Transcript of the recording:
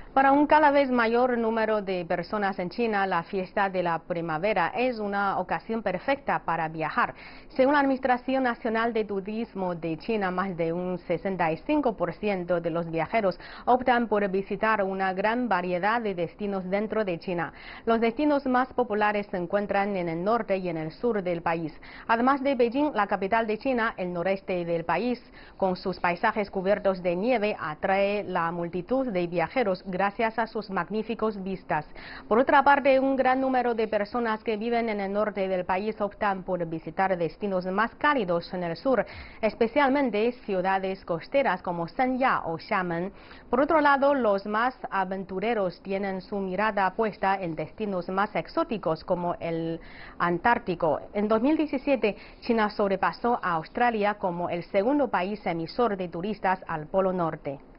Para un cada vez mayor número de personas en China, la fiesta de la primavera es una ocasión perfecta para viajar. Según la Administración Nacional de Turismo de China, más de un 65% de los viajeros optan por visitar una gran variedad de destinos dentro de China. Los destinos más populares se encuentran en el norte y en el sur del país. Además de Beijing, la capital de China, el noreste del país, con sus paisajes cubiertos de nieve, atrae la multitud de viajeros gracias a sus magníficas vistas. Por otra parte, un gran número de personas que viven en el norte del país optan por visitar destinos más cálidos en el sur, especialmente ciudades costeras como Sanya o Xiamen. Por otro lado, los más aventureros tienen su mirada puesta en destinos más exóticos como el Antártico. En 2017, China sobrepasó a Australia como el segundo país emisor de turistas al Polo Norte.